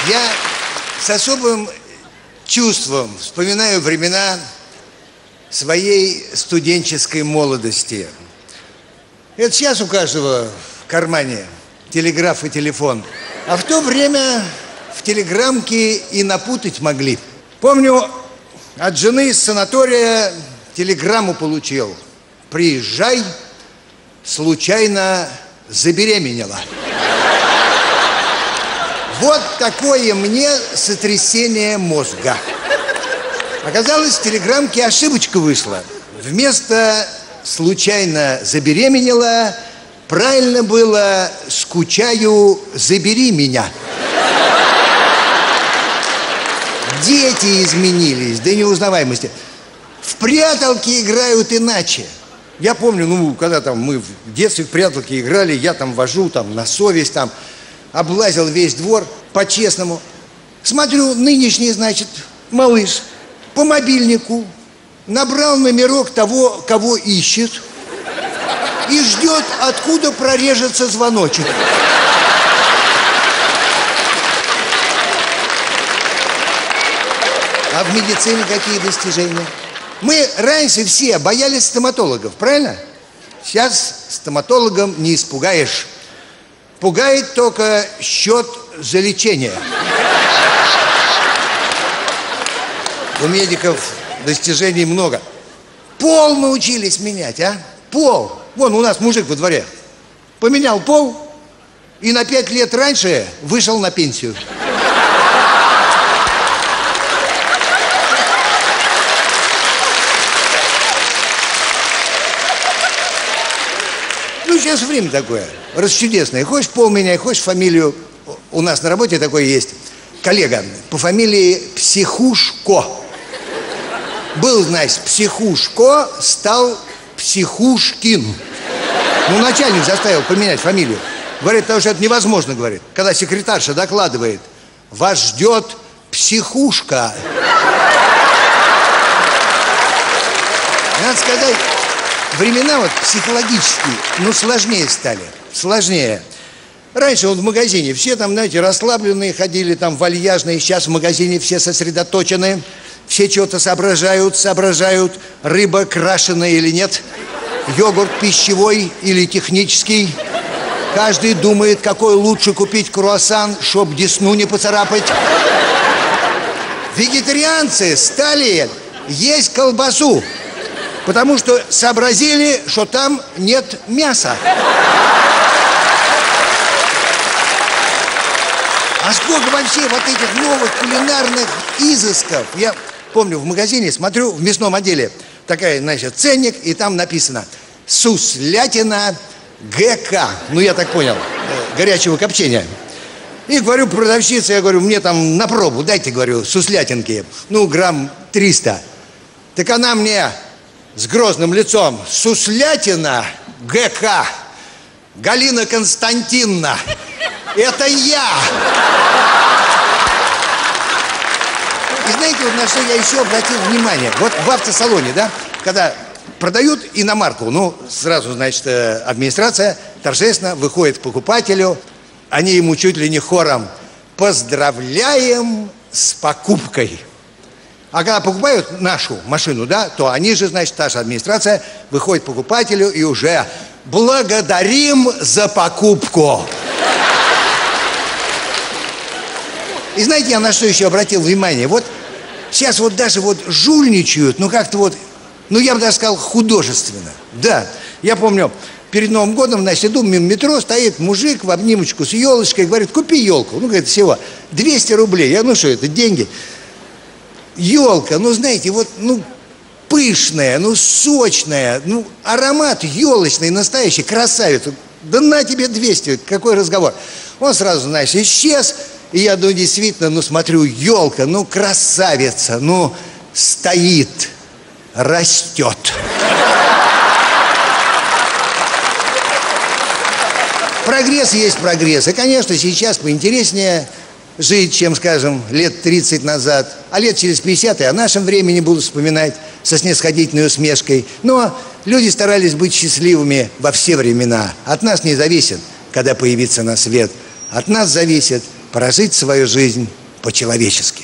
Я с особым чувством вспоминаю времена своей студенческой молодости. Это сейчас у каждого в кармане телеграф и телефон. А в то время в телеграммке и напутать могли. Помню, от жены из санатория телеграмму получил. Приезжай, случайно забеременела. Вот такое мне сотрясение мозга. Оказалось, в телеграммке ошибочка вышла. Вместо «случайно забеременела» правильно было «скучаю, забери меня». Дети изменились до неузнаваемости. В пряталки играют иначе. Я помню, ну, когда там мы в детстве в пряталки играли, я там вожу, там, на совесть, там, облазил весь двор, по-честному. Смотрю, нынешний, значит, малыш по мобильнику набрал номерок того, кого ищет, и ждет, откуда прорежется звоночек. А в медицине какие достижения? Мы раньше все боялись стоматологов, правильно? Сейчас стоматологом не испугаешь. Пугает только счет за лечение. У медиков достижений много. Пол научились менять, а? Пол. Вон у нас мужик во дворе поменял пол и на 5 лет раньше вышел на пенсию. Ну, сейчас время такое, расчудесное. Хочешь пол меняй, хочешь фамилию. У нас на работе такой есть коллега по фамилии Психушко. Был, значит, Психушко, стал Психушкин. Ну, начальник заставил поменять фамилию. Говорит, потому что это невозможно, говорит. Когда секретарша докладывает, вас ждет психушка. Надо сказать, времена вот психологические, ну, сложнее стали. Сложнее. Раньше вот в магазине все там, знаете, расслабленные ходили, там вальяжные. Сейчас в магазине все сосредоточены. Все чего-то соображают. Рыба крашеная или нет. Йогурт пищевой или технический. Каждый думает, какой лучше купить круассан, чтоб десну не поцарапать. Вегетарианцы стали есть колбасу, потому что сообразили, что там нет мяса. А сколько вообще вот этих новых кулинарных изысков. Я помню, в магазине смотрю, в мясном отделе такая, значит, ценник, и там написано «Суслятина ГК». Ну, я так понял, горячего копчения. И говорю продавщице, я говорю, мне там на пробу дайте, говорю, суслятинки. Ну, грамм 300. Так она мне с грозным лицом: «Суслятина ГК, Галина Константиновна, это я!» И знаете, вот на что я еще обратил внимание? Вот в автосалоне, да, когда продают иномарку, ну, сразу, значит, администрация торжественно выходит к покупателю, они ему чуть ли не хором: «Поздравляем с покупкой!» А когда покупают нашу машину, да, то они же, значит, та же администрация выходит к покупателю и уже: «Благодарим за покупку!» И знаете, я на что еще обратил внимание? Вот сейчас вот даже вот жульничают, ну как-то вот, ну я бы даже сказал, художественно. Да, я помню, перед Новым годом, значит, иду мимо метро, стоит мужик в обнимочку с елочкой, говорит: «Купи елку». Ну, говорит, всего 200 рублей. Я, ну что это, деньги? Елка, ну знаете, вот, ну, пышная, ну, сочная, ну, аромат елочный, настоящий, красавица. Да на тебе 200, какой разговор. Он сразу, знаешь, исчез. И я, ну, действительно, ну, смотрю, елка, ну, красавица, ну, стоит, растет. Прогресс есть прогресс. И, конечно, сейчас поинтереснее жить, чем, скажем, лет 30 назад. А лет через 50 и о нашем времени будут вспоминать со снисходительной усмешкой. Но люди старались быть счастливыми во все времена. От нас не зависит, когда появится на свет. От нас зависит, прожить свою жизнь по-человечески.